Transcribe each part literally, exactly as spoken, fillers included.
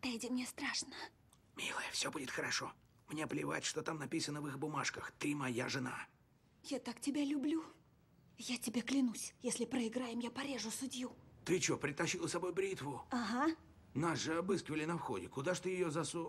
Тедди, мне страшно. Милая, все будет хорошо. Мне плевать, что там написано в их бумажках. Ты моя жена. Я так тебя люблю. Я тебе клянусь, если проиграем, я порежу судью. Ты что, притащила с собой бритву? Ага. Нас же обыскивали на входе. Куда ж ты ее засу...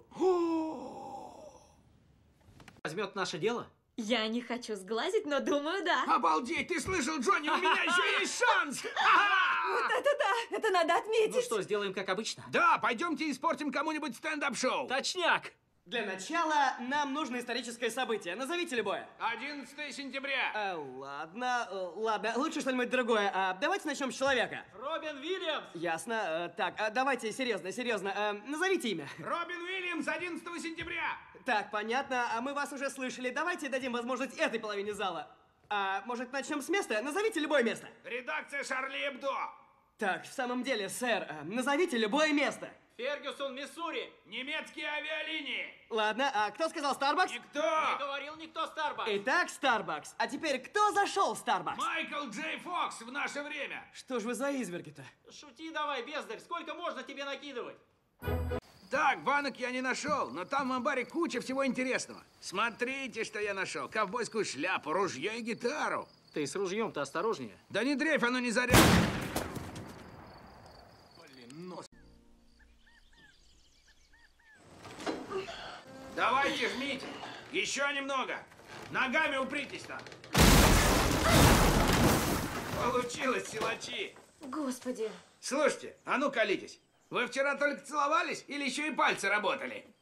Возьмет наше дело? Я не хочу сглазить, но думаю, да. Обалдеть! Ты слышал, Джонни? У меня еще есть шанс! Вот это да! Это надо отметить! Ну что, сделаем как обычно? Да, пойдемте испортим кому-нибудь стендап-шоу. Точняк! Для начала нам нужно историческое событие. Назовите любое. одиннадцатое сентября. А, ладно, э, ладно. Лучше что-нибудь другое. А, давайте начнем с человека. Робин Уильямс! Ясно. Э, так, а, давайте серьезно, серьезно. Э, назовите имя. Робин Уильямс, одиннадцатого сентября. Так, понятно. А мы вас уже слышали. Давайте дадим возможность этой половине зала. А может, начнем с места? Назовите любое место. Редакция Шарли Эбдо. Так, в самом деле, сэр, э, назовите любое место. Фергюсон, Миссури! Немецкие авиалинии. Ладно, а кто сказал Starbucks? Никто. Не говорил никто Старбакс. Итак, Starbucks. А теперь кто зашел в Starbucks? Майкл Джей Фокс в наше время. Что ж вы за изверги-то? Шути давай, бездарь, сколько можно тебе накидывать? Так, банок я не нашел, но там в амбаре куча всего интересного. Смотрите, что я нашел. Ковбойскую шляпу, ружье и гитару. Ты с ружьем-то осторожнее. Да не дрейфь, оно не заряжено. Блин, нос. Давайте, жмите. Еще немного. Ногами упритесь там. Получилось, силачи. Господи. Слушайте, а ну колитесь. Вы вчера только целовались или еще и пальцы работали?